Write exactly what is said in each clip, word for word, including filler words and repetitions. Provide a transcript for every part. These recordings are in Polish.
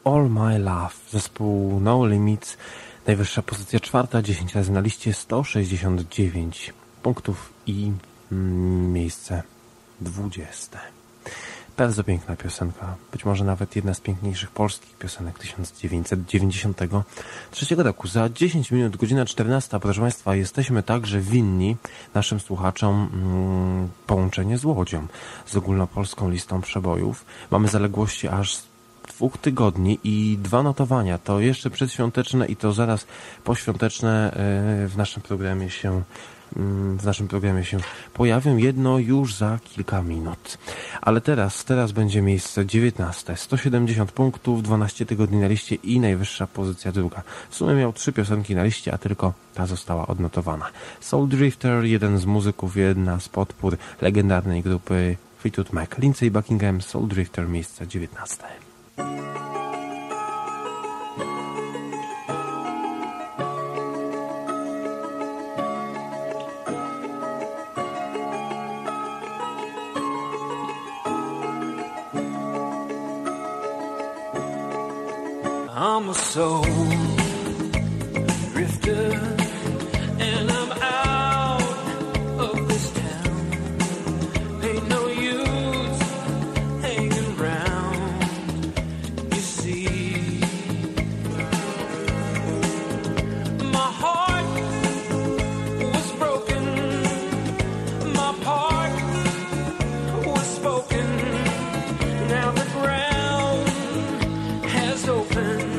All My Love, zespół No Limits, najwyższa pozycja czwarta, dziesięć razy na liście, sto sześćdziesiąt dziewięć punktów i mm, miejsce dwudzieste. Bardzo piękna piosenka, być może nawet jedna z piękniejszych polskich piosenek tysiąc dziewięćset dziewięćdziesiątego trzeciego roku. Za dziesięć minut, godzina czternasta, proszę Państwa, jesteśmy także winni naszym słuchaczom mm, połączenie z Łodzią, z ogólnopolską listą przebojów. Mamy zaległości aż dwóch tygodni i dwa notowania, to jeszcze przedświąteczne i to zaraz poświąteczne w naszym programie się w naszym programie się pojawią, jedno już za kilka minut. Ale teraz, teraz będzie miejsce dziewiętnaste, sto siedemdziesiąt punktów, dwanaście tygodni na liście i najwyższa pozycja druga. W sumie miał trzy piosenki na liście, a tylko ta została odnotowana. Soul Drifter, jeden z muzyków, jedna z podpór legendarnej grupy Fleetwood Mac. Lindsey Buckingham, Soul Drifter, miejsce dziewiętnaste. I'm a soul drifter, and I'm out of this town. Ain't no use hanging round, you see. My heart was broken, my part was spoken. Now the ground has opened.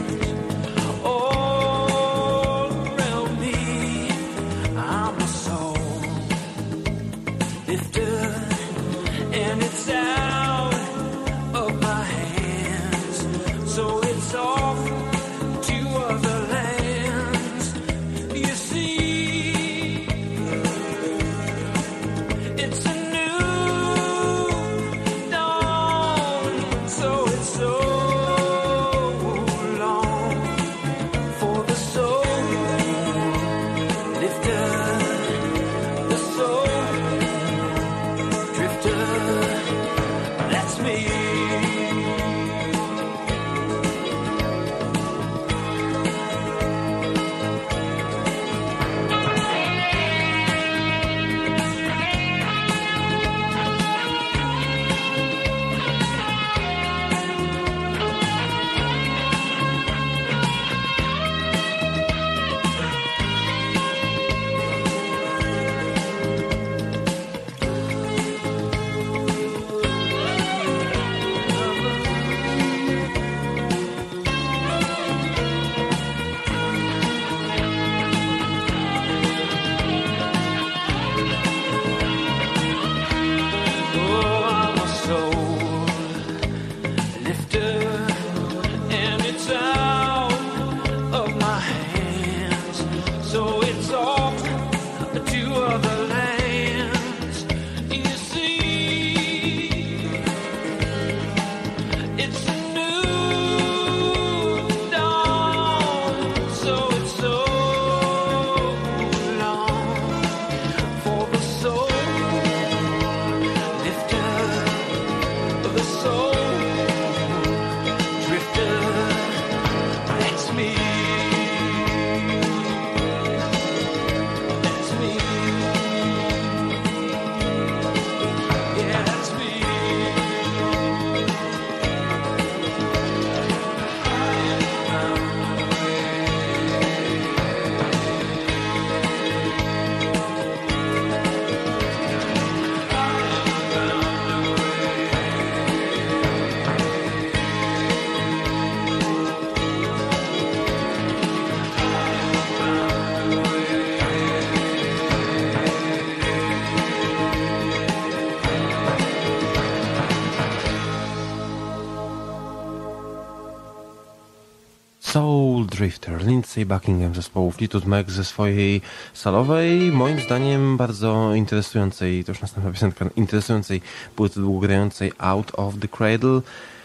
Soul Drifter, Lindsey Buckingham zespołu Fleetwood Mac ze swojej solowej, moim zdaniem bardzo interesującej, to już następna piosenka, interesującej płyty długogrającej Out of the Cradle.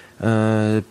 Eee...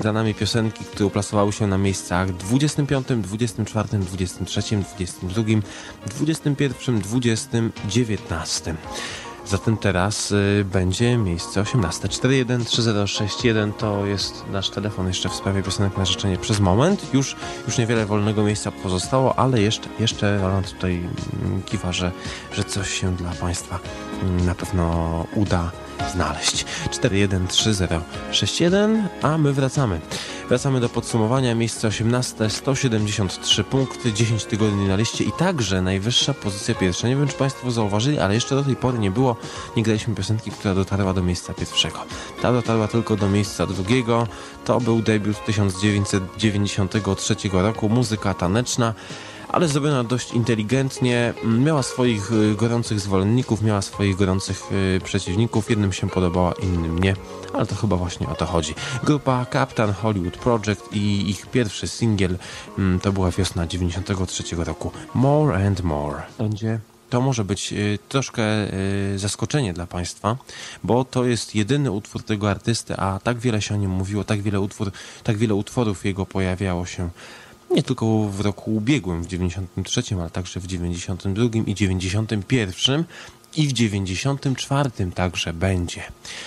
za nami piosenki, które uplasowały się na miejscach dwudziestym piątym, dwudziestym czwartym, dwudziestym trzecim, dwudziestym drugim, dwudziestym pierwszym, dwudziestym, dziewiętnastym. Zatem teraz y, będzie miejsce osiemnaste. cztery jeden trzy zero sześć jeden to jest nasz telefon jeszcze w sprawie piosenek na życzenie przez moment. Już, już niewiele wolnego miejsca pozostało, ale jeszcze, jeszcze Roland tutaj mm, kiwa, że, że coś się dla Państwa mm, na pewno uda znaleźć. cztery jeden trzy zero sześć jeden, a my wracamy. Wracamy do podsumowania. Miejsce osiemnaste, sto siedemdziesiąt trzy punkty, dziesięć tygodni na liście i także najwyższa pozycja pierwsza. Nie wiem, czy Państwo zauważyli, ale jeszcze do tej pory nie było, nie graliśmy piosenki, która dotarła do miejsca pierwszego. Ta dotarła tylko do miejsca drugiego. To był debiut tysiąc dziewięćset dziewięćdziesiątego trzeciego roku, muzyka taneczna, ale zrobiona dość inteligentnie. Miała swoich gorących zwolenników, miała swoich gorących y, przeciwników. Jednym się podobała, innym nie, ale to chyba właśnie o to chodzi. Grupa Captain Hollywood Project i ich pierwszy singiel y, to była wiosna dziewięćdziesiątego trzeciego roku. More and More. Będzie... To może być y, troszkę y, zaskoczenie dla Państwa, bo to jest jedyny utwór tego artysty, a tak wiele się o nim mówiło, tak wiele, utwór, tak wiele utworów jego pojawiało się nie tylko w roku ubiegłym, w dziewięćdziesiątym trzecim, ale także w dziewięćdziesiątym drugim i dziewięćdziesiątym pierwszym i w dziewięćdziesiątym czwartym także będzie.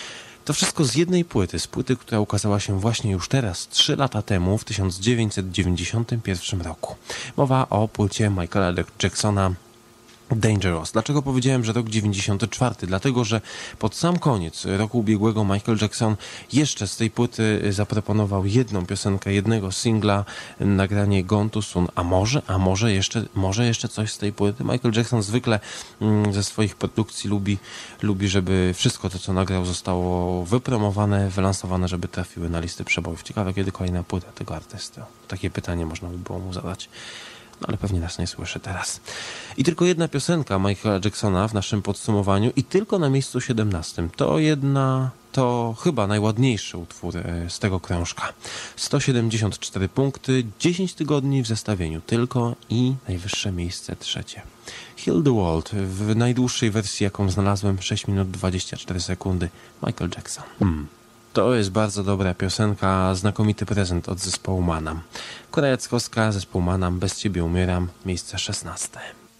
To wszystko z jednej płyty, z płyty, która ukazała się właśnie już teraz, trzy lata temu, w tysiąc dziewięćset dziewięćdziesiątym pierwszym roku. Mowa o płycie Michaela Jacksona Dangerous. Dlaczego powiedziałem, że rok dziewięćdziesiąty czwarty? Dlatego, że pod sam koniec roku ubiegłego Michael Jackson jeszcze z tej płyty zaproponował jedną piosenkę, jednego singla, nagranie Gone Too Soon. A może, a może jeszcze, może jeszcze coś z tej płyty? Michael Jackson zwykle mm, ze swoich produkcji lubi, lubi, żeby wszystko to, co nagrał, zostało wypromowane, wylansowane, żeby trafiły na listy przebojów. Ciekawe, kiedy kolejna płyta tego artysty. Takie pytanie można by było mu zadać. No ale pewnie nas nie słyszy teraz. I tylko jedna piosenka Michaela Jacksona w naszym podsumowaniu i tylko na miejscu siedemnastym. To jedna, to chyba najładniejszy utwór z tego krążka. sto siedemdziesiąt cztery punkty, dziesięć tygodni w zestawieniu tylko i najwyższe miejsce trzecie. Heal the World w najdłuższej wersji, jaką znalazłem, sześć minut dwadzieścia cztery sekundy. Michael Jackson. Hmm. To jest bardzo dobra piosenka, znakomity prezent od zespołu Manam. Korea Jackowska, zespół Manam, Bez Ciebie umieram, miejsce szesnaste.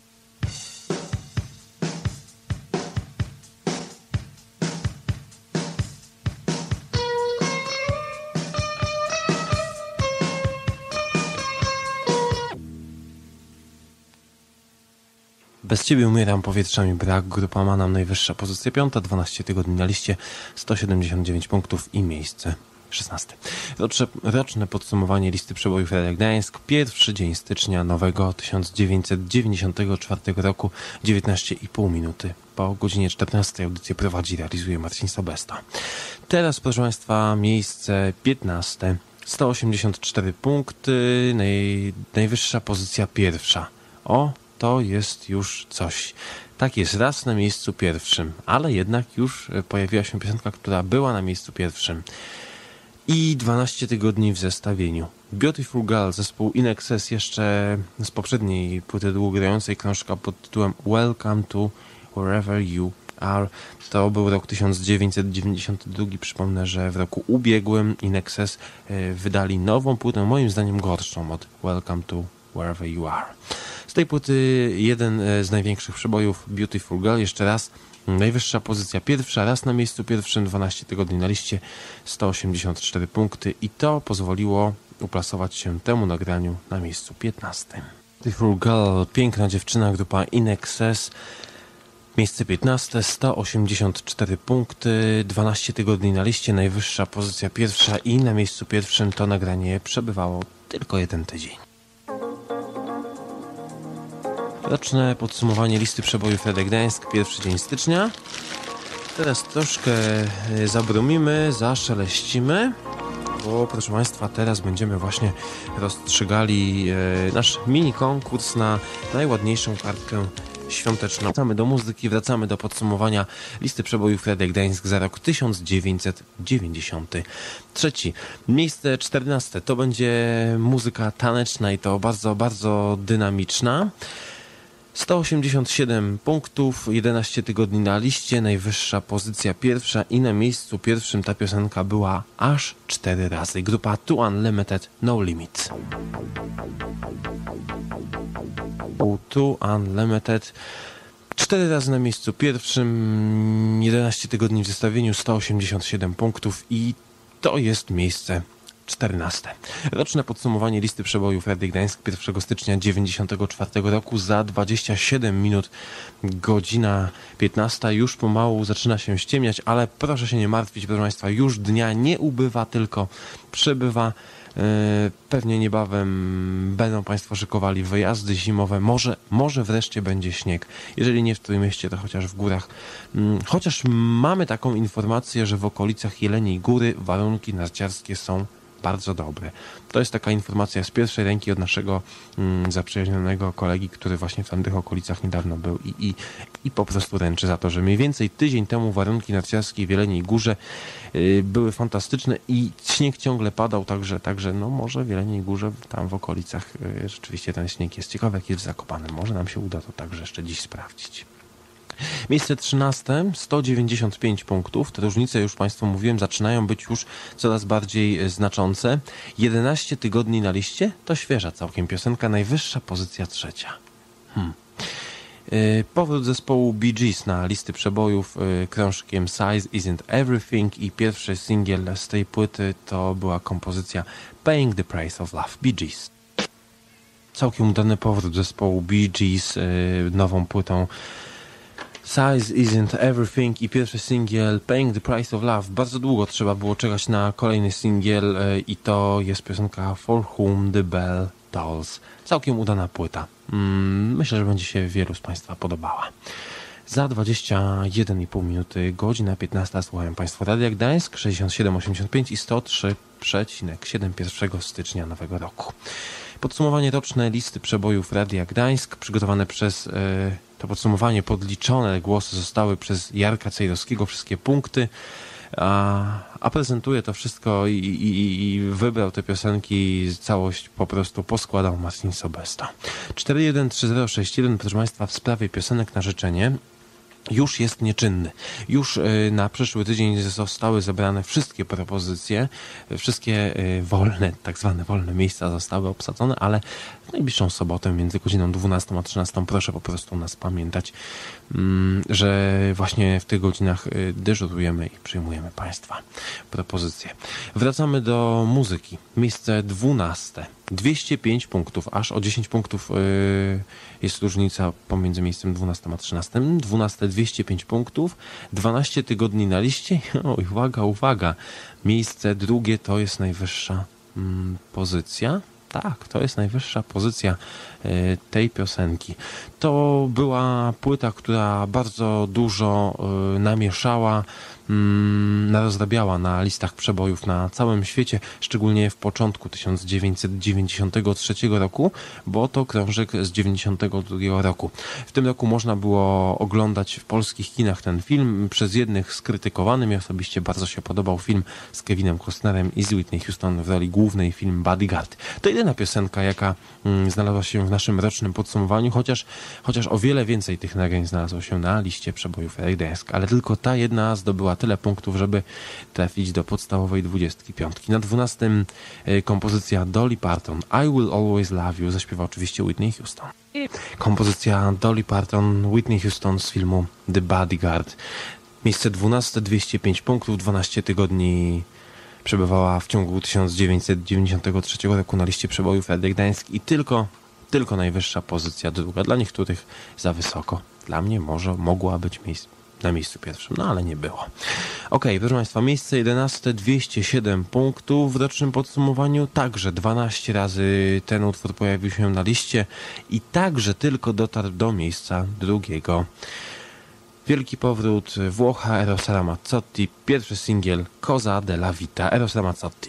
Bez Ciebie umieram, powietrza mi brak. Grupa Manam, najwyższa pozycja piąta, dwanaście tygodni na liście, sto siedemdziesiąt dziewięć punktów i miejsce szesnaste. Roczne, roczne podsumowanie listy przebojów Radia Gdańsk. Pierwszy dzień stycznia nowego tysiąc dziewięćset dziewięćdziesiątego czwartego roku, dziewiętnaście i pół minuty. Po godzinie czternastej audycję prowadzi, realizuje Marcin Sobesta. Teraz, proszę Państwa, miejsce piętnaste. sto osiemdziesiąt cztery punkty, naj, najwyższa pozycja pierwsza. O, to jest już coś. Tak jest, raz na miejscu pierwszym, ale jednak już pojawiła się piosenka, która była na miejscu pierwszym. I dwanaście tygodni w zestawieniu. Beautiful Girl, zespół In Excess, jeszcze z poprzedniej płyty długogrającej, krążka pod tytułem Welcome to Wherever You Are. To był rok tysiąc dziewięćset dziewięćdziesiąty drugi. Przypomnę, że w roku ubiegłym In Excess wydali nową płytę, moim zdaniem gorszą od Welcome to Wherever You Are. Z tej płyty jeden z największych przebojów, Beautiful Girl. Jeszcze raz, najwyższa pozycja pierwsza, raz na miejscu pierwszym, dwanaście tygodni na liście, sto osiemdziesiąt cztery punkty i to pozwoliło uplasować się temu nagraniu na miejscu piętnastym. Beautiful Girl, piękna dziewczyna, grupa In Excess. Miejsce piętnaste, sto osiemdziesiąt cztery punkty, dwanaście tygodni na liście, najwyższa pozycja pierwsza i na miejscu pierwszym to nagranie przebywało tylko jeden tydzień. Roczne podsumowanie listy przebojów Radia Gdańsk, pierwszy dzień stycznia. Teraz troszkę zabrumimy, zaszeleścimy, bo proszę Państwa, teraz będziemy właśnie rozstrzygali nasz mini konkurs na najładniejszą kartkę świąteczną. Wracamy do muzyki, wracamy do podsumowania listy przebojów Radia Gdańsk za rok tysiąc dziewięćset dziewięćdziesiąty trzeci. Miejsce czternaste to będzie muzyka taneczna i to bardzo, bardzo dynamiczna. sto osiemdziesiąt siedem punktów, jedenaście tygodni na liście, najwyższa pozycja pierwsza i na miejscu pierwszym ta piosenka była aż cztery razy. Grupa Two Unlimited, No Limits. U Two Unlimited cztery razy na miejscu pierwszym, jedenaście tygodni w zestawieniu, sto osiemdziesiąt siedem punktów i to jest miejsce czternaste. Roczne podsumowanie listy przebojów Radia Gdańsk pierwszego stycznia dziewięćdziesiątego czwartego roku za dwadzieścia siedem minut, godzina piętnasta. Już pomału zaczyna się ściemniać, ale proszę się nie martwić, proszę Państwa, już dnia nie ubywa, tylko przybywa. Pewnie niebawem będą Państwo szykowali wyjazdy zimowe. Może, może wreszcie będzie śnieg. Jeżeli nie w Trójmieście, to chociaż w górach. Chociaż mamy taką informację, że w okolicach Jeleniej Góry warunki narciarskie są bardzo dobre. To jest taka informacja z pierwszej ręki od naszego mm, zaprzyjaźnionego kolegi, który właśnie w tamtych okolicach niedawno był i, i, i po prostu ręczy za to, że mniej więcej tydzień temu warunki narciarskie w Jeleniej Górze y, były fantastyczne i śnieg ciągle padał, także, także no może w Jeleniej Górze tam w okolicach y, rzeczywiście ten śnieg jest ciekawy, jak jest w Zakopanem. Może nam się uda to także jeszcze dziś sprawdzić. Miejsce trzynaste, sto dziewięćdziesiąt pięć punktów. Te różnice, już Państwu mówiłem, zaczynają być już coraz bardziej znaczące. jedenaście tygodni na liście to świeża całkiem piosenka, najwyższa pozycja trzecia. Hmm. Powrót zespołu Bee Gees na listy przebojów krążkiem Size Isn't Everything i pierwszy singiel z tej płyty to była kompozycja Paying the Price of Love, Bee Gees. Całkiem udany powrót zespołu Bee Gees nową płytą Size Isn't Everything i pierwszy singiel Paying the Price of Love. Bardzo długo trzeba było czekać na kolejny singiel i to jest piosenka For Whom the Bell Tolls. Całkiem udana płyta. Myślę, że będzie się wielu z Państwa podobała. Za dwadzieścia jeden i pół minuty, godzina piętnasta, słuchają Państwo Radia Gdańsk sześćdziesiąt siedem osiemdziesiąt pięć i sto trzy przecinek siedem pierwszego stycznia nowego roku. Podsumowanie roczne listy przebojów Radia Gdańsk, przygotowane przez... Yy, to podsumowanie podliczone głosy zostały przez Jarka Cejrowskiego, wszystkie punkty, a, a prezentuje to wszystko i, i, i wybrał te piosenki, całość po prostu poskładał Marcin Sobesto. cztery jeden trzy zero sześć jeden, proszę Państwa, w sprawie piosenek na życzenie już jest nieczynny. Już na przyszły tydzień zostały zebrane wszystkie propozycje, wszystkie wolne, tak zwane wolne miejsca zostały obsadzone, ale w najbliższą sobotę między godziną dwunastą a trzynastą proszę po prostu nas pamiętać, że właśnie w tych godzinach dyżurujemy i przyjmujemy Państwa propozycje. Wracamy do muzyki. Miejsce dwunaste. dwieście pięć punktów, aż o dziesięć punktów jest różnica pomiędzy miejscem dwunastym a trzynastym. dwunaste dwieście pięć punktów, dwanaście tygodni na liście. O, uwaga, uwaga. Miejsce drugie to jest najwyższa mm, pozycja. Tak, to jest najwyższa pozycja y, tej piosenki. To była płyta, która bardzo dużo y, namieszała, y, narozrabiała na listach przebojów na całym świecie, szczególnie w początku tysiąc dziewięćset dziewięćdziesiątego trzeciego roku, bo to krążek z dziewięćdziesiątego drugiego roku. W tym roku można było oglądać w polskich kinach ten film, przez jednych skrytykowany. Mi osobiście bardzo się podobał film z Kevinem Costnerem i z Whitney Houston w roli głównej, film Bodyguard. To jedyna piosenka, jaka mm, znalazła się w naszym rocznym podsumowaniu, chociaż, chociaż o wiele więcej tych nagrań znalazło się na liście przebojów Radia Gdańsk, ale tylko ta jedna zdobyła tyle punktów, żeby trafić do podstawowej dwudziestki piątki. Na dwunastym y, kompozycja Dolly Parton, I Will Always Love You, zaśpiewa oczywiście Whitney Houston. Kompozycja Dolly Parton, Whitney Houston z filmu The Bodyguard. Miejsce dwunaste, dwieście pięć punktów, dwanaście tygodni przebywała w ciągu tysiąc dziewięćset dziewięćdziesiątego trzeciego roku na liście przebojów Radia Gdańsk i tylko, tylko najwyższa pozycja druga. Dla niektórych za wysoko. Dla mnie może mogła być miejsc, na miejscu pierwszym, no ale nie było. Ok, proszę Państwa, miejsce jedenaste, dwieście siedem punktów w rocznym podsumowaniu. Także dwanaście razy ten utwór pojawił się na liście i także tylko dotarł do miejsca drugiego. Wielki powrót Włocha Erosa Ramazzotti, pierwszy singiel Cosa della Vita, Eros Ramazzotti.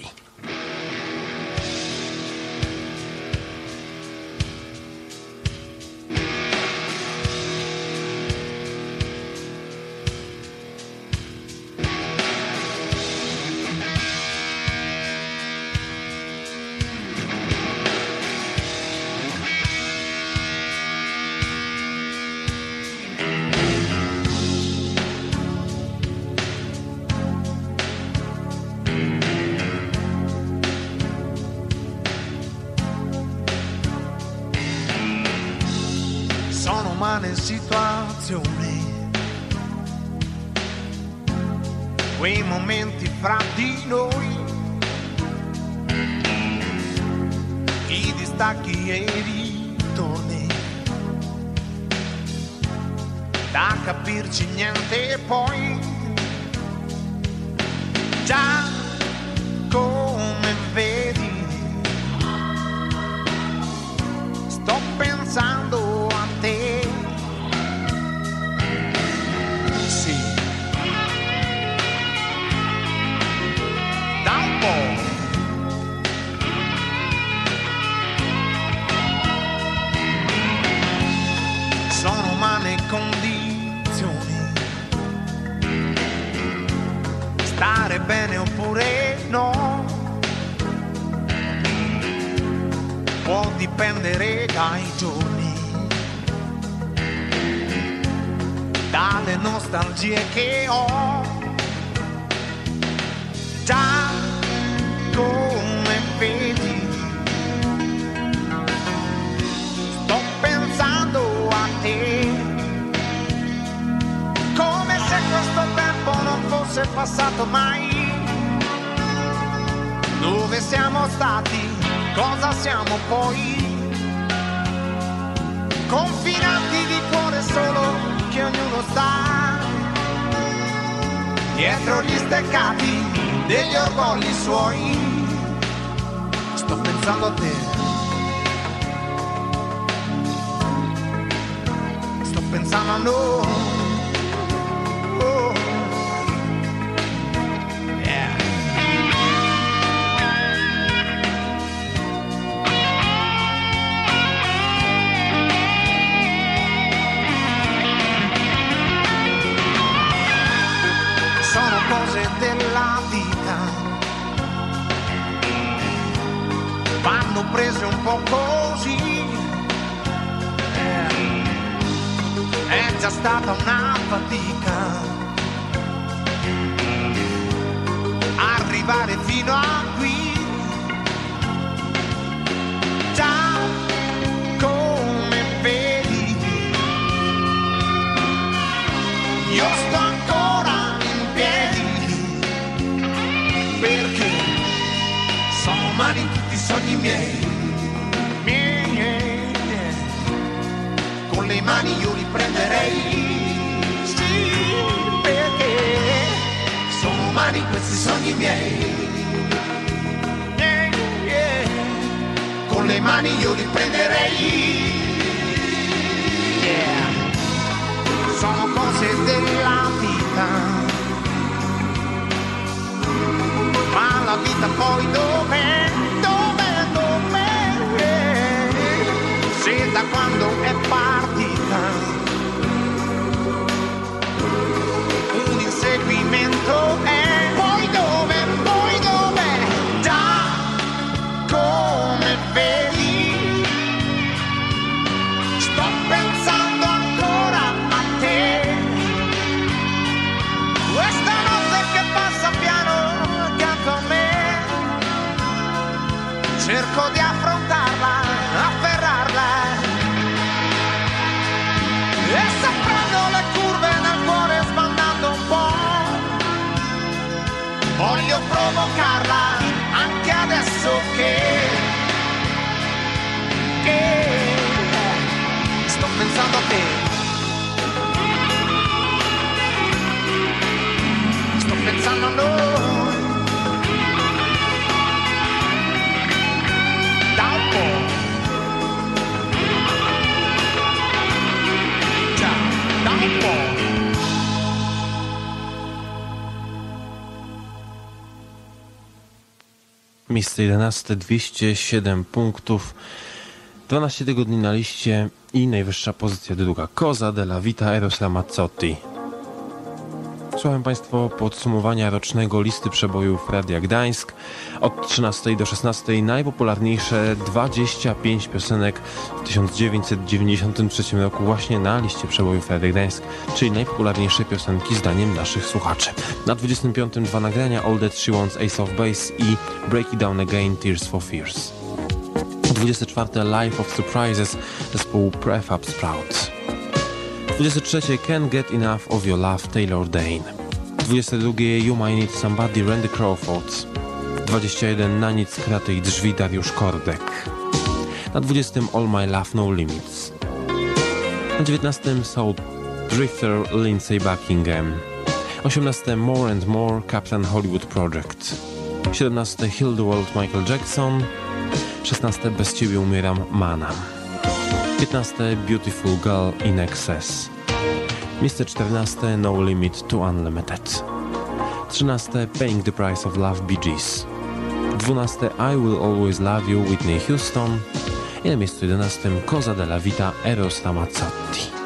umane situazioni, quei momenti fra di noi, i distacchi e i ritorni, da capirci niente e poi già come vedi sto pensando a te. Sì, da un po'. Sono umane condizioni, stare bene oppure no, può dipendere dai giorni, dalle nostalgie che ho, già come vedi sto pensando a te, come se questo tempo non fosse passato mai. Dove siamo stati, cosa siamo poi, confinati di cuore solo che ognuno sta dietro gli steccati degli orgogli suoi. Sto pensando a te, sto pensando a noi. Oh. Yeah. Sono cose della vita, vanno prese un po' così. È già stata una fatica arrivare fino a qui, già come vedi io sto ancora in piedi, perché sono umani tutti i sogni miei, miei, con le mani io li prenderei, sì, perché sono umani questi sogni miei, yeah, yeah. Con le mani io li prenderei, yeah. Sono cose della vita, ma la vita poi dov'è, dov'è, dov'è, se da quando è partita un inseguimento è, poi dove, poi dove, già come vedi sto pensando ancora a te, questa notte che passa piano accanto a me, cerco di affrontarla, afferrarla, e se prendo le curve nel cuore sbandando un po', voglio provocarla anche adesso che, che sto pensando a te, sto pensando a noi, da un po', già, da un po'. Miejsce jedenaste, dwieście siedem punktów, dwanaście tygodni na liście i najwyższa pozycja druga. Cosa della vita Eros Ramazzotti. Słuchałem Państwo podsumowania rocznego listy przebojów Radia Gdańsk. Od trzynastej do szesnastej najpopularniejsze dwadzieścia pięć piosenek w tysiąc dziewięćset dziewięćdziesiątym trzecim roku właśnie na liście przebojów Radia Gdańsk, czyli najpopularniejsze piosenki zdaniem naszych słuchaczy. Na dwudziestym piątym dwa nagrania All That She Wants, Ace of Base i Break It Down Again, Tears for Fears. dwudzieste czwarte Life of Surprises zespołu Prefab Sprout. dwudzieste trzecie Can't Get Enough of Your Love, Taylor Dayne. dwudzieste drugie You Might Need Somebody, Randy Crawford. dwudzieste jeden Na nic kraty i drzwi, Dariusz Kordek. Na dwudziestym All My Love, No Limits. Na dziewiętnastym Soul Drifter, Lindsey Buckingham. osiemnaste More and More, Captain Hollywood Project. siedemnaste Heal the World, Michael Jackson. szesnaste Bez ciebie umieram, Manam. piętnaste Beautiful Girl, In Excess. Miejsce czternaste No Limit to Unlimited. trzynaste Paying the Price of Love, Bee Gees. dwanaste I Will Always Love You, Whitney Houston. I na miejscu jedenastym Cosa della Vita, Eros Ramazzotti.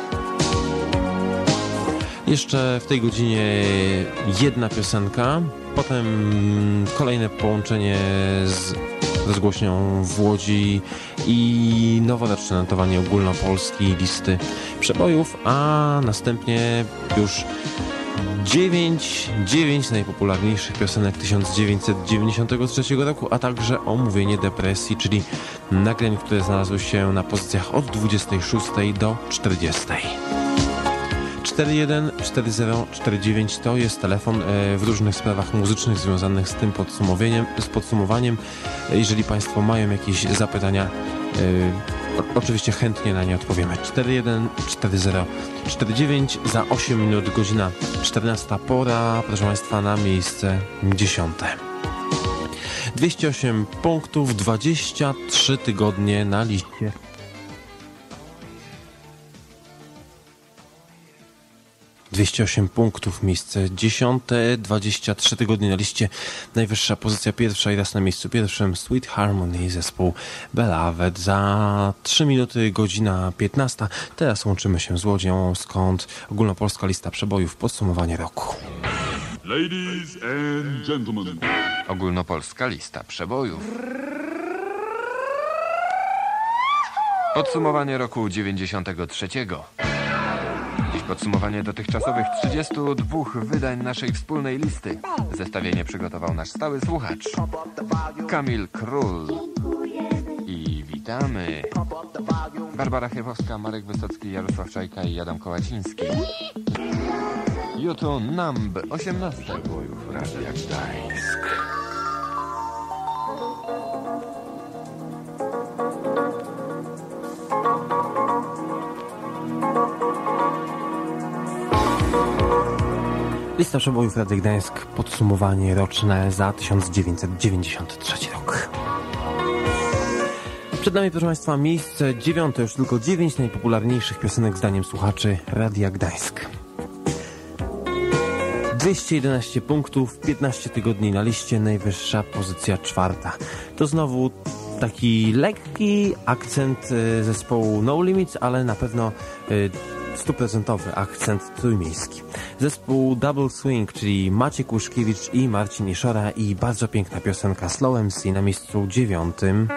Jeszcze w tej godzinie jedna piosenka, potem kolejne połączenie z rozgłośnią w Łodzi i noworoczne notowanie ogólnopolskiej listy przebojów, a następnie już dziewięć, dziewięć najpopularniejszych piosenek tysiąc dziewięćset dziewięćdziesiątego trzeciego roku, a także omówienie depresji, czyli nagrań, które znalazły się na pozycjach od dwudziestej szóstej do czterdziestej. cztery jeden cztery zero cztery dziewięć to jest telefon w różnych sprawach muzycznych związanych z tym podsumowaniem. Z podsumowaniem. Jeżeli Państwo mają jakieś zapytania, oczywiście chętnie na nie odpowiemy. cztery jeden cztery zero cztery dziewięć, za osiem minut godzina czternasta, pora, proszę Państwa, na miejsce dziesiąte. dwieście osiem punktów, dwadzieścia trzy tygodnie na liście. dwieście osiem punktów, miejsce dziesiąte, dwadzieścia trzy tygodnie na liście, najwyższa pozycja pierwsza i raz na miejscu pierwszym Sweet Harmony, zespół Beloved. Za trzy minuty godzina piętnasta. Teraz łączymy się z Łodzią, skąd ogólnopolska lista przebojów, podsumowanie roku. Ladies and gentlemen, ogólnopolska lista przebojów. Podsumowanie roku dziewięćdziesiątego trzeciego. Dziś podsumowanie dotychczasowych trzydziestu dwóch wydań naszej wspólnej listy. Zestawienie przygotował nasz stały słuchacz Kamil Król. I witamy Barbara Chybowska, Marek Wysocki, Jarosław Czajka i Adam Kołaciński. Jutro Numb, osiemnaste bojów Radia Gdańsk. Lista przebojów Radia Gdańsk, podsumowanie roczne za tysiąc dziewięćset dziewięćdziesiąty trzeci rok. Przed nami, proszę Państwa, miejsce dziewiąte, już tylko dziewięć najpopularniejszych piosenek zdaniem słuchaczy Radia Gdańsk. dwieście jedenaście punktów, piętnaście tygodni na liście, najwyższa pozycja czwarta. To znowu taki lekki akcent zespołu No Limits, ale na pewno stuprocentowy akcent trójmiejski. Zespół Double Swing, czyli Maciek Łuszkiewicz i Marcin Iszora, i bardzo piękna piosenka Slow M C na miejscu dziewiątym.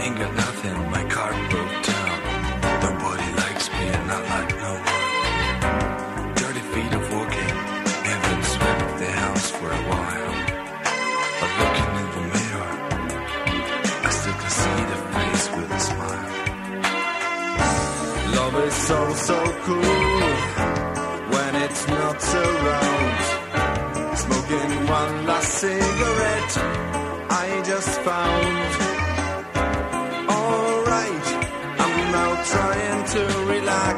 Ain't got nothing, my car broke down. Nobody likes me and I like no one. Dirty feet of walking, haven't swept the house for a while. But looking in the mirror, I still can see the face with a smile. Love is so, so cool when it's not around. Smoking one last cigarette I just found. Alright, I'm now trying to relax.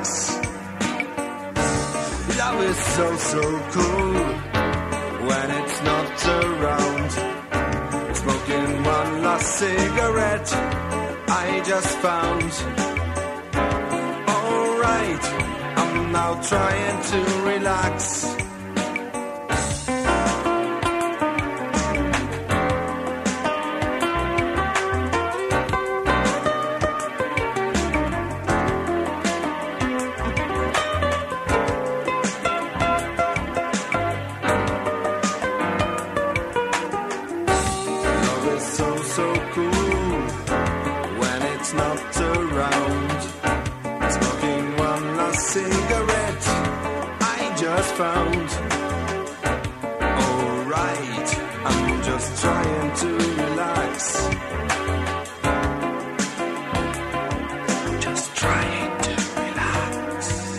Love is so, so cool when it's not around. Smoking one last cigarette I just found. Alright, I'm now trying to relax. Found. Alright, I'm just trying to relax. Just trying to relax.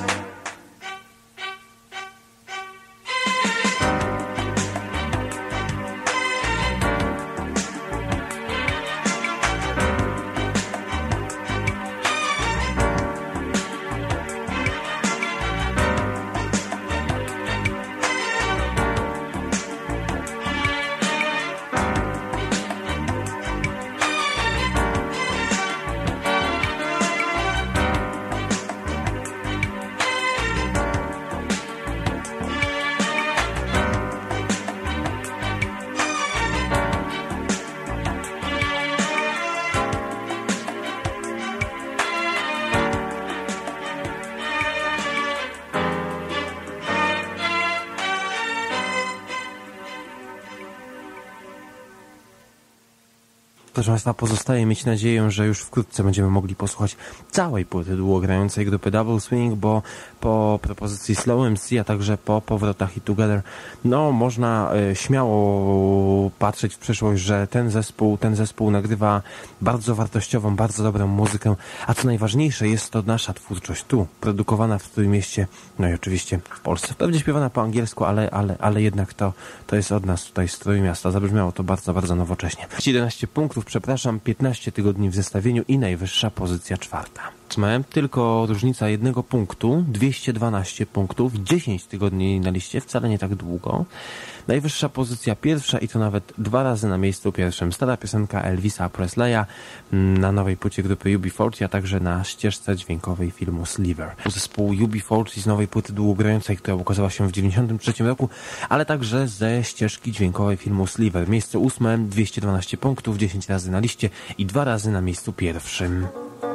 Proszę Państwa, pozostaje mieć nadzieję, że już wkrótce będziemy mogli posłuchać całej płyty długogrającej grupy Double Swing, bo po propozycji Slow M C, a także po powrotach i Together, no można e, śmiało patrzeć w przyszłość, że ten zespół, ten zespół nagrywa bardzo wartościową, bardzo dobrą muzykę, a co najważniejsze, jest to nasza twórczość tu, produkowana w Trójmieście, no i oczywiście w Polsce. Wprawdzie śpiewana po angielsku, ale, ale, ale jednak to, to jest od nas tutaj z Trójmiasta. Zabrzmiało to bardzo, bardzo nowocześnie. jedenaście punktów, przepraszam, piętnaście tygodni w zestawieniu i najwyższa pozycja czwarta. Tylko różnica jednego punktu, dwieście dwanaście punktów, dziesięć tygodni na liście, wcale nie tak długo. Najwyższa pozycja pierwsza i to nawet dwa razy na miejscu pierwszym. Stara piosenka Elvisa Presleya na nowej płycie grupy U B czterdzieści, a także na ścieżce dźwiękowej filmu Sliver. Zespół U B czterdzieści z nowej płyty długogrającej, która ukazała się w dziewięćdziesiątym trzecim roku, ale także ze ścieżki dźwiękowej filmu Sliver. Miejsce ósme, dwieście dwanaście punktów, dziesięć razy na liście i dwa razy na miejscu pierwszym.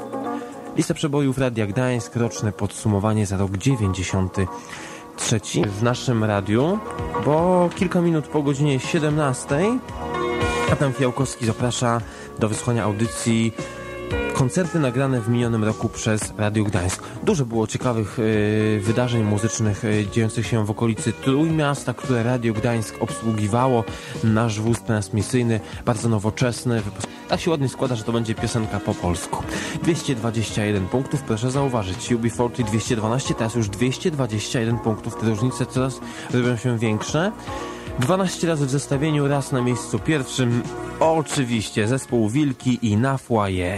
Lista przebojów Radia Gdańsk, roczne podsumowanie za rok dziewięćdziesiąty trzeci w naszym radiu, bo kilka minut po godzinie siedemnastej Adam Fiałkowski zaprasza do wysłuchania audycji koncerty nagrane w minionym roku przez Radio Gdańsk. Dużo było ciekawych y, wydarzeń muzycznych y, dziejących się w okolicy Trójmiasta, które Radio Gdańsk obsługiwało. Nasz wóz transmisyjny, bardzo nowoczesny. Tak się ładnie składa, że to będzie piosenka po polsku. dwieście dwadzieścia jeden punktów, proszę zauważyć. U B czterdzieści dwieście dwanaście, teraz już dwieście dwadzieścia jeden punktów. Te różnice coraz robią się większe. dwanaście razy w zestawieniu, raz na miejscu pierwszym. Oczywiście zespół Wilki i Na Foyer.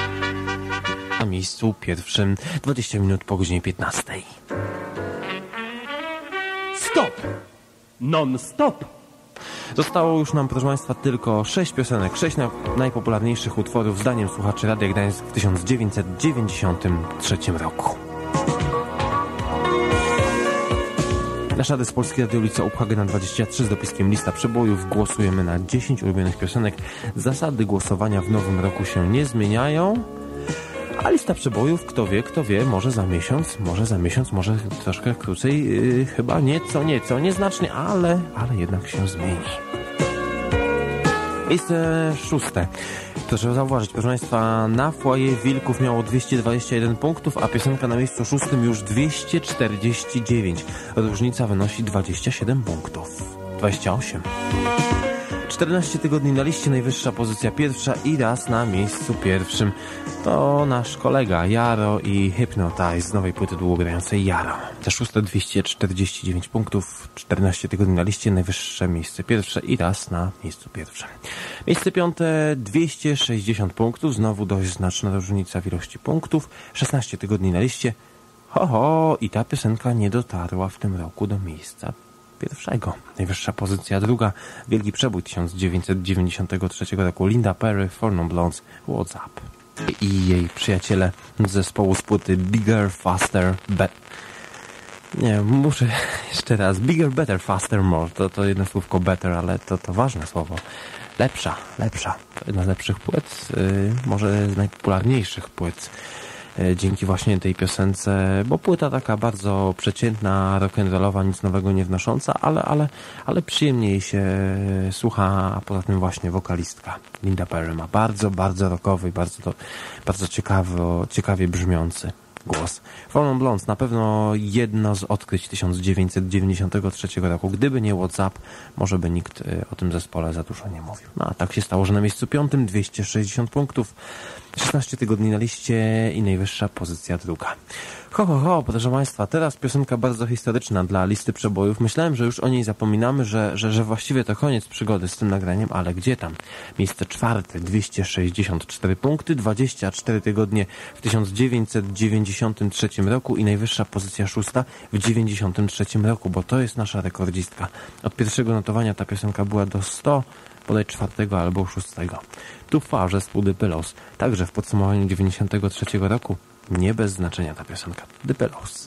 Na miejscu pierwszym, dwadzieścia minut po godzinie piętnastej. Stop! Non-stop! Zostało już nam, proszę Państwa, tylko sześć piosenek, sześć na najpopularniejszych utworów zdaniem słuchaczy Radia Gdańsk w tysiąc dziewięćset dziewięćdziesiątym trzecim roku. Nasz adres Polski Radio, ulica Uphagena dwadzieścia trzy z dopiskiem lista przebojów. Głosujemy na dziesięć ulubionych piosenek. Zasady głosowania w nowym roku się nie zmieniają. A lista przebojów, kto wie, kto wie, może za miesiąc, może za miesiąc, może troszkę krócej, yy, chyba nieco, nieco, nieznacznie, ale, ale jednak się zmieni. Miejsce szóste. Proszę zauważyć, proszę Państwa, na Foyer Wilków miało dwieście dwadzieścia jeden punktów, a piosenka na miejscu szóstym już dwieście czterdzieści dziewięć. Różnica wynosi dwadzieścia siedem punktów. dwadzieścia osiem. czternaście tygodni na liście, najwyższa pozycja pierwsza i raz na miejscu pierwszym. To nasz kolega Jaro i Hypnotize z nowej płyty długogrającej Jaro. Te szóste dwieście czterdzieści dziewięć punktów, czternaście tygodni na liście, najwyższe miejsce pierwsze i raz na miejscu pierwszym. Miejsce piąte dwieście sześćdziesiąt punktów, znowu dość znaczna różnica w ilości punktów. szesnaście tygodni na liście. Ho, ho, i ta piosenka nie dotarła w tym roku do miejsca pierwszego. Najwyższa pozycja druga, wielki przebój tysiąc dziewięćset dziewięćdziesiątego trzeciego roku, Linda Perry, Four Non Blondes, What's Up. I jej przyjaciele z zespołu z płyty Bigger, Faster, Better. Nie, muszę jeszcze raz. Bigger, Better, Faster, More. To, to jedno słówko better, ale to, to ważne słowo. Lepsza, lepsza. To jedna z lepszych płyt, yy, może z najpopularniejszych płyt. Dzięki właśnie tej piosence, bo płyta taka bardzo przeciętna, rock'n'rollowa, nic nowego nie wnosząca, ale, ale, ale przyjemniej się słucha, a poza tym właśnie wokalistka Linda Perry ma bardzo, bardzo rockowy i bardzo, bardzo ciekawo, ciekawie brzmiący głos. Four Non Blondes na pewno jedno z odkryć tysiąc dziewięćset dziewięćdziesiątego trzeciego roku. Gdyby nie What's Up, może by nikt o tym zespole za dużo nie mówił. No a tak się stało, że na miejscu piątym dwieście sześćdziesiąt punktów, szesnaście tygodni na liście i najwyższa pozycja druga. Ho, ho, ho, proszę Państwa, teraz piosenka bardzo historyczna dla listy przebojów. Myślałem, że już o niej zapominamy, że, że, że właściwie to koniec przygody z tym nagraniem, ale gdzie tam? Miejsce czwarte, dwieście sześćdziesiąt cztery punkty, dwadzieścia cztery tygodnie w tysiąc dziewięćset dziewięćdziesiątym trzecim roku i najwyższa pozycja szósta w dziewięćdziesiątym trzecim roku, bo to jest nasza rekordzistka. Od pierwszego notowania ta piosenka była do sto, bodaj czwartego albo szóstego. Too Far, zespół The Pillows, także w podsumowaniu dziewięćdziesiątego trzeciego roku. Nie bez znaczenia ta piosenka. The Pillows.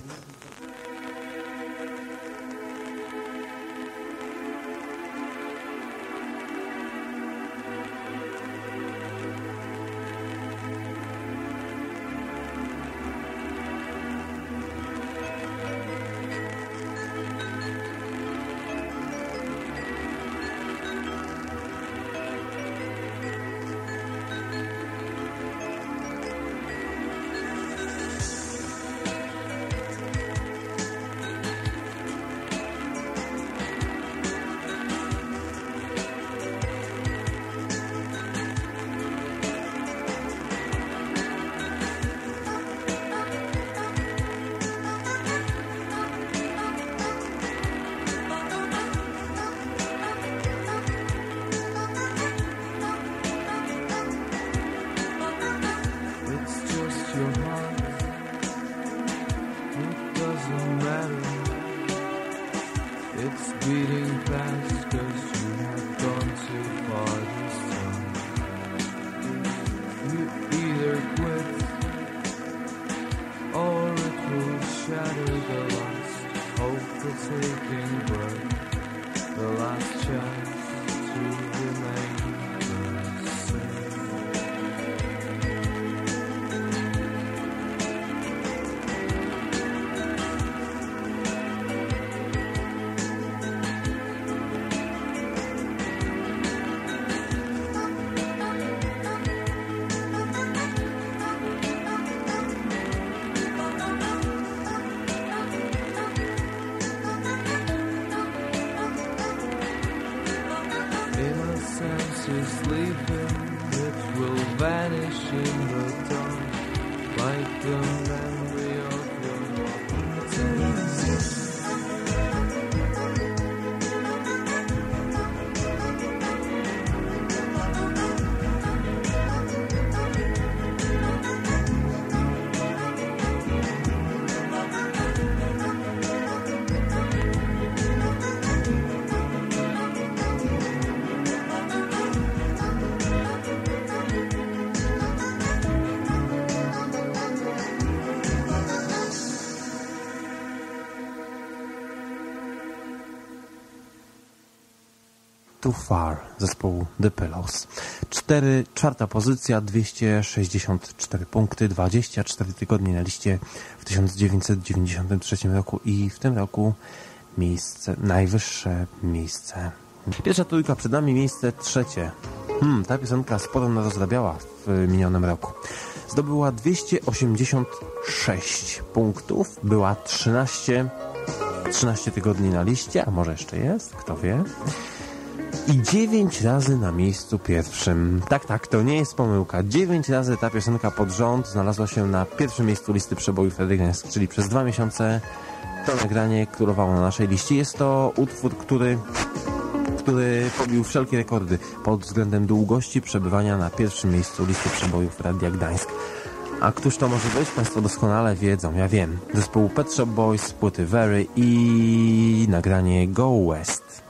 Too Far zespołu The Pillows. Cztery, czwarta pozycja, dwieście sześćdziesiąt cztery punkty, dwadzieścia cztery tygodnie na liście w tysiąc dziewięćset dziewięćdziesiątym trzecim roku i w tym roku miejsce, najwyższe miejsce. Pierwsza trójka przed nami, miejsce trzecie. Hmm, ta piosenka sporo nas rozrabiała w minionym roku. Zdobyła dwieście osiemdziesiąt sześć punktów, była trzynaście, trzynaście tygodni na liście, a może jeszcze jest, kto wie. I dziewięć razy na miejscu pierwszym. Tak, tak, to nie jest pomyłka. dziewięć razy ta piosenka pod rząd znalazła się na pierwszym miejscu listy przebojów Freddy Gdańsk, czyli przez dwa miesiące to nagranie królowało na naszej liście. Jest to utwór, który, który pobił wszelkie rekordy pod względem długości przebywania na pierwszym miejscu listy przebojów Radia Gdańsk. A któż to może być? Państwo doskonale wiedzą, ja wiem. Zespołu Pet Shop Boys, płyty Very i nagranie Go West.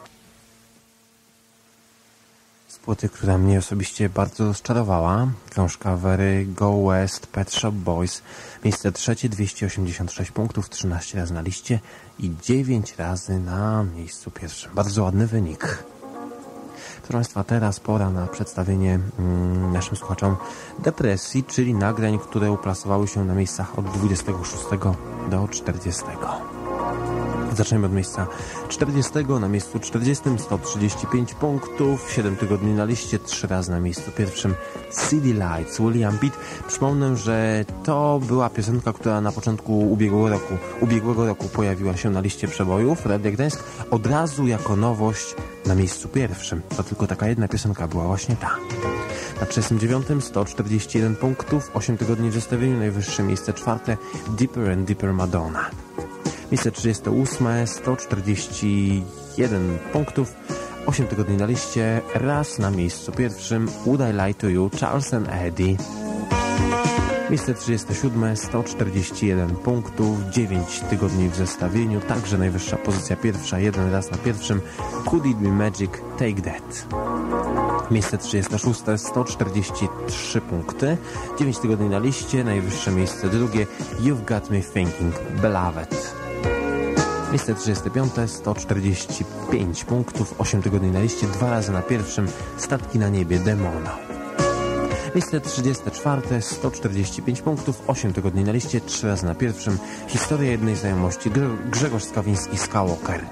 Płyty, która mnie osobiście bardzo rozczarowała. Książka Very, Go West, Pet Shop Boys. Miejsce trzecie, dwieście osiemdziesiąt sześć punktów, trzynaście razy na liście i dziewięć razy na miejscu pierwszym. Bardzo ładny wynik. Proszę Państwa, teraz pora na przedstawienie mm, naszym słuchaczom depresji, czyli nagrań, które uplasowały się na miejscach od dwudziestego szóstego do czterdziestego. Zaczniemy od miejsca czterdziestego. Na miejscu czterdziestym sto trzydzieści pięć punktów, siedem tygodni na liście, trzy razy na miejscu pierwszym City Lights, William Pitt. Przypomnę, że to była piosenka, która na początku ubiegłego roku, ubiegłego roku pojawiła się na liście przebojów Radia Gdańsk od razu jako nowość na miejscu pierwszym. To tylko taka jedna piosenka była właśnie ta. Na trzydziestym dziewiątym sto czterdzieści jeden punktów, osiem tygodni w zestawieniu, najwyższe miejsce czwarte Deeper and Deeper Madonna. Miejsce trzydzieste ósme, sto czterdzieści jeden punktów, osiem tygodni na liście, raz na miejscu pierwszym Would I Lie to You, Charles and Eddie. Miejsce trzydzieste siódme, sto czterdzieści jeden punktów, dziewięć tygodni w zestawieniu, także najwyższa pozycja pierwsza, jeden raz na pierwszym Could It Be Magic, Take That. Miejsce trzydzieste szóste, sto czterdzieści trzy punkty, dziewięć tygodni na liście, najwyższe miejsce drugie You've Got Me Thinking, Beloved. Miejsce trzydzieste piąte, sto czterdzieści pięć punktów, osiem tygodni na liście, dwa razy na pierwszym Statki na niebie, Demona. Miejsce trzydzieste czwarte, sto czterdzieści pięć punktów, osiem tygodni na liście, trzy razy na pierwszym Historia jednej znajomości, Grzegorz Skawiński, Skywalker.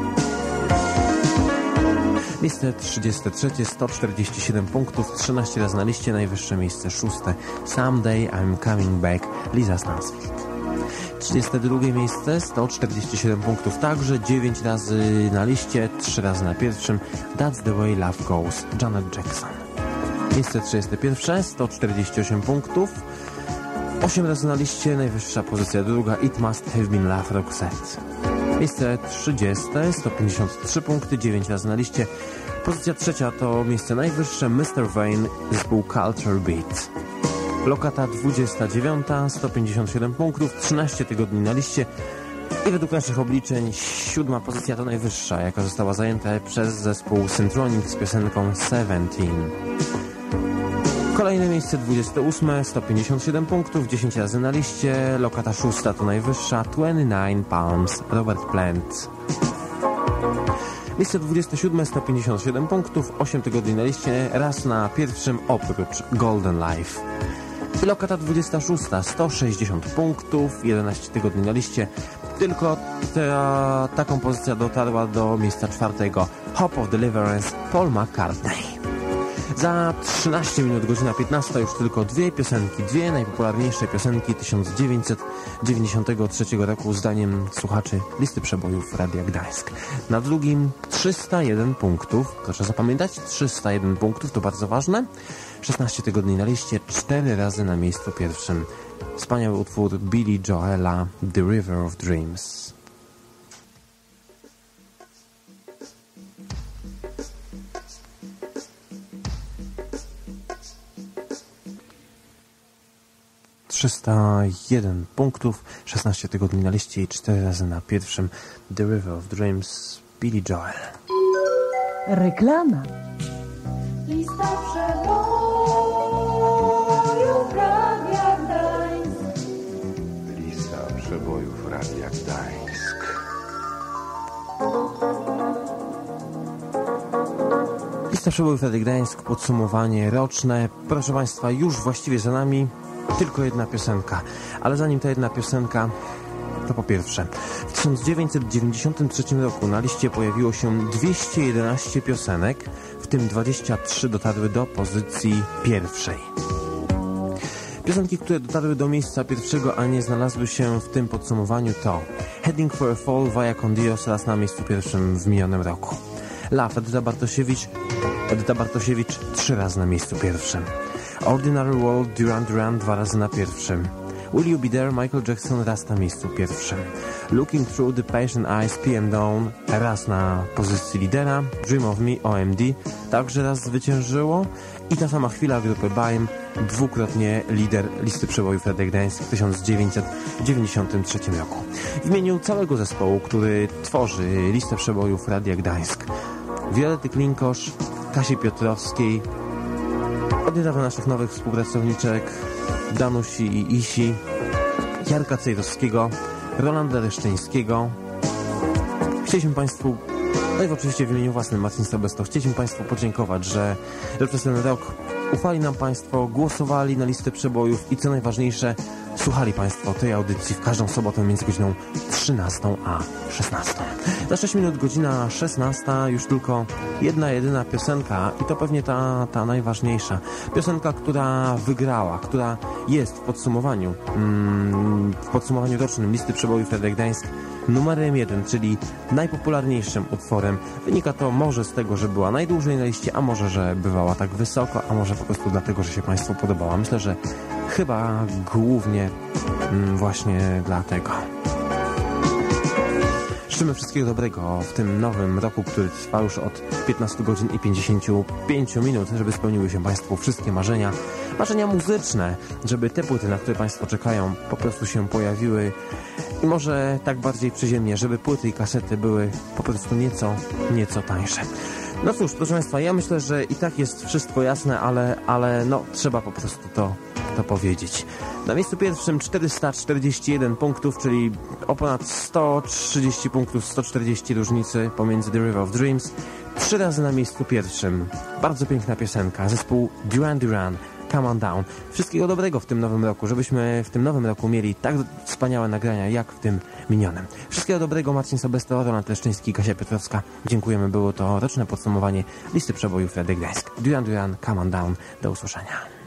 Miejsce trzydzieste trzecie, sto czterdzieści siedem punktów, trzynaście razy na liście, najwyższe miejsce szóste Someday I'm Coming Back, Lisa Stansfield. trzydzieste drugie miejsce, sto czterdzieści siedem punktów, także dziewięć razy na liście, trzy razy na pierwszym That's the Way Love Goes, Janet Jackson. Miejsce trzydzieste pierwsze, sto czterdzieści osiem punktów, osiem razy na liście, najwyższa pozycja druga It Must Have Been Love, Roxette. Miejsce trzydzieste, sto pięćdziesiąt trzy punkty, dziewięć razy na liście, pozycja trzecia to miejsce najwyższe mister Vane, zespół Culture Beat. Lokata dwudziesta dziewiąta, sto pięćdziesiąt siedem punktów, trzynaście tygodni na liście i według naszych obliczeń siódma pozycja to najwyższa, jaka została zajęta przez zespół Syntronic z piosenką Seventeen. Kolejne miejsce dwudzieste ósme, sto pięćdziesiąt siedem punktów, dziesięć razy na liście, lokata szósta to najwyższa, dwadzieścia dziewięć Palms, Robert Plant. Miejsce dwudzieste siódme, sto pięćdziesiąt siedem punktów, osiem tygodni na liście, raz na pierwszym oprócz Golden Life. I lokata dwudziesta szósta, sto sześćdziesiąt punktów, jedenaście tygodni na liście. Tylko ta, ta kompozycja dotarła do miejsca czwartego. Hope of Deliverance, Paul McCartney. Za trzynaście minut, godzina piętnasta, już tylko dwie piosenki, dwie najpopularniejsze piosenki tysiąc dziewięćset dziewięćdziesiątego trzeciego roku zdaniem słuchaczy listy przebojów Radia Gdańsk. Na drugim trzysta jeden punktów, proszę zapamiętać, trzysta jeden punktów, to bardzo ważne. szesnaście tygodni na liście, cztery razy na miejscu pierwszym. Wspaniały utwór Billy Joela, The River of Dreams. trzysta jeden punktów, szesnaście tygodni na liście i cztery razy na pierwszym The River of Dreams, Billy Joel. Reklama. Lista przebojów Radia Gdańsk. Lista przebojów Radia Gdańsk. Lista przebojów Radia Gdańsk, podsumowanie roczne. Proszę Państwa, już właściwie za nami tylko jedna piosenka. Ale zanim ta jedna piosenka, To po pierwsze. W tysiąc dziewięćset dziewięćdziesiątym trzecim roku na liście pojawiło się dwieście jedenaście piosenek, w tym dwadzieścia trzy dotarły do pozycji pierwszej. Piosenki, które dotarły do miejsca pierwszego, a nie znalazły się w tym podsumowaniu, to Heading for a Fall, Vaya con Dios oraz na miejscu pierwszym w minionym roku. Love, Edyta Bartosiewicz, Edyta Bartosiewicz trzy razy na miejscu pierwszym. Ordinary World, Duran Duran dwa razy na pierwszym. Will You Be There, Michael Jackson raz na miejscu pierwszym. Looking Through the Patient Eyes, P M Dawn raz na pozycji lidera. Dream of Me, O M D także raz zwyciężyło. I ta sama chwila grupy Baim, dwukrotnie lider listy przebojów Radia Gdańsk w tysiąc dziewięćset dziewięćdziesiątym trzecim roku. W imieniu całego zespołu, który tworzy listę przebojów Radia Gdańsk, Wiolety Klinkosz, Kasi Piotrowskiej, od niedawna naszych nowych współpracowniczek Danusi i Isi, Jarka Cejrowskiego, Rolanda Reszczyńskiego. Chcieliśmy Państwu, no i oczywiście w imieniu własnym Marcin Sobesto, chcieliśmy Państwu podziękować, że, że przez ten rok ufali nam Państwo, głosowali na listę przebojów i co najważniejsze, słuchali Państwo tej audycji w każdą sobotę między godziną trzynastą a szesnastą. Za sześć minut godzina szesnasta, już tylko jedna jedyna piosenka i to pewnie ta, ta najważniejsza. Piosenka, która wygrała, która jest w podsumowaniu, mm, w podsumowaniu rocznym listy przebojów Radia Gdańsk numerem jeden, czyli najpopularniejszym utworem. Wynika to może z tego, że była najdłużej na liście, a może, że bywała tak wysoko, a może po prostu dlatego, że się Państwu podobała. Myślę, że chyba głównie mm, właśnie dlatego. Życzymy wszystkiego dobrego w tym nowym roku, który trwa już od piętnastu godzin i pięćdziesięciu pięciu minut, żeby spełniły się Państwu wszystkie marzenia, marzenia muzyczne, żeby te płyty, na które Państwo czekają, po prostu się pojawiły i może tak bardziej przyziemnie, żeby płyty i kasety były po prostu nieco, nieco tańsze. No cóż, proszę Państwa, ja myślę, że i tak jest wszystko jasne, ale, ale no, trzeba po prostu to, to powiedzieć. Na miejscu pierwszym czterysta czterdzieści jeden punktów, czyli o ponad sto trzydzieści punktów, sto czterdzieści różnicy pomiędzy The River of Dreams. Trzy razy na miejscu pierwszym. Bardzo piękna piosenka. Zespół Duran Duran, Come On Down. Wszystkiego dobrego w tym nowym roku, żebyśmy w tym nowym roku mieli tak wspaniałe nagrania jak w tym minionym. Wszystkiego dobrego, Marcin Sobesto, Roland Leszczyński, Kasia Piotrowska. Dziękujemy, było to roczne podsumowanie listy przebojów Radia Gdańsk. Duran Duran, Come On Down. Do usłyszenia.